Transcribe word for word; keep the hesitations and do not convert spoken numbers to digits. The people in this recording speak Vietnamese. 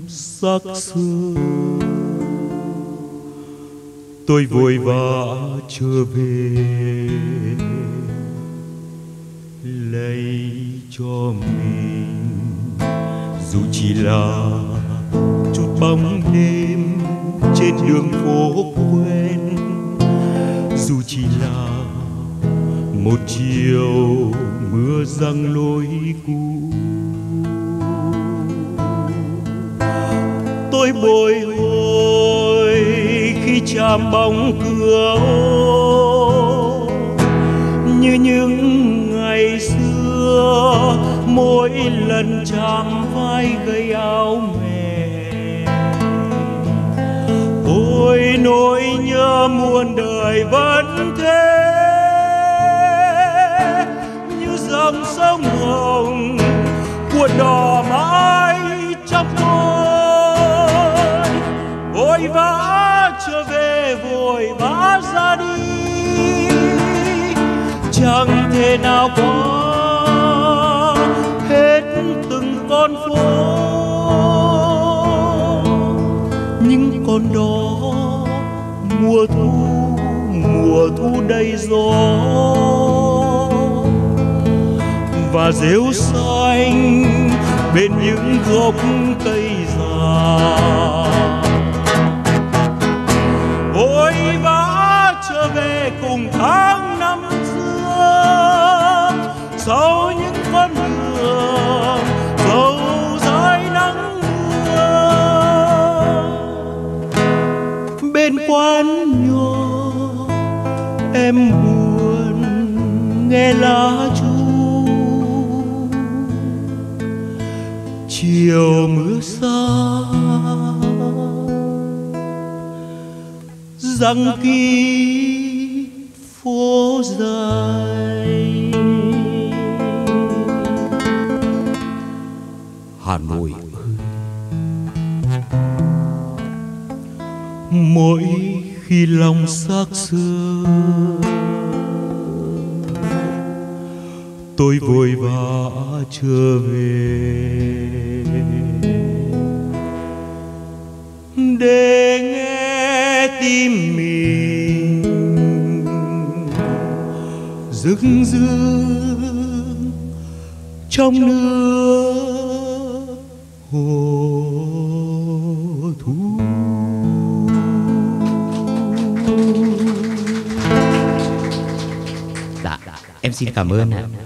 xác xơ. Tôi vội vã trở về lấy cho mình, dù chỉ là chút bóng đêm trên đường phố quen, dù chỉ là một chiều mưa giăng lối cũ. Tôi bồi hồi khi chạm bóng cửa ô, như những ngày xưa mỗi lần chạm vai gầy áo mẹ. Ôi nỗi nhớ muôn đời vẫn thế, như dòng sông hồng cuộn đỏ mãi trong tôi. Vội vã trở về, vội vã ra đi, chẳng thể nào qua hết từng con phố. Những con đó mùa thu, mùa thu đầy gió và rêu xanh bên những gốc cây già. Vội vã trở về cùng tháng năm xưa, sau những con đường dầu dãi nắng mưa. Bên quán nhỏ em buồn nghe lá chu, chiều mưa xa răng kín phố dài. Hà Nội ơi, mỗi khi lòng xác xưa tôi vội vã trở về để nghe tim mình rưng rưng trong nước hồ thu. Dạ, em xin cảm ơn ạ.